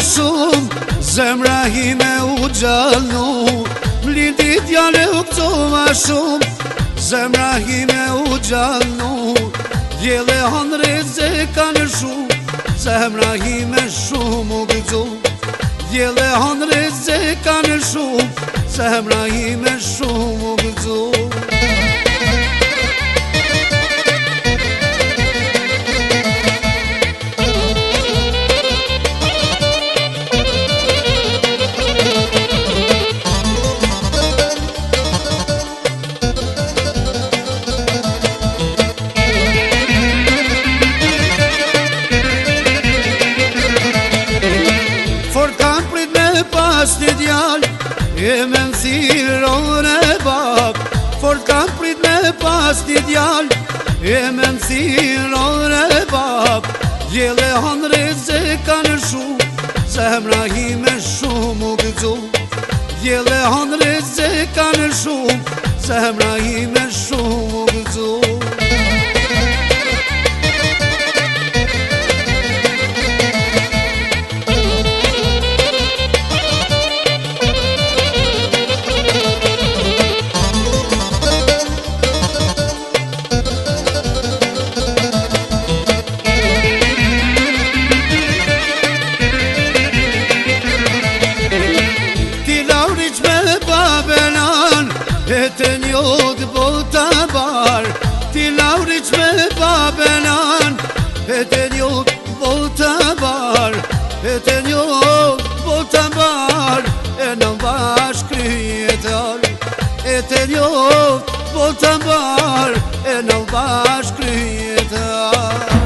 shumë, zemra ime u gjallu. Mlidi djale u këtova shumë, zemra ime u gjallu. Djele handreze kanë shumë, zemra ime shumë u gëzu. Djele handreze kanë shumë, zemra ime shumë u gëzu. Pas një djall, e me më thirën e bab. Fort kam prit me pas një djall, e me më thirën e bab. Djele handreze kanë shumë, zemra ime shumë u gëzu. Djele handreze kanë shumë, zemra ime shumë u gëzu. E të njot bota bar, ti lauriq me babelan. E të njot bota bar, e të njot bota bar. E në bashk kryetar, e të njot bota bar. E në bashk kryetar.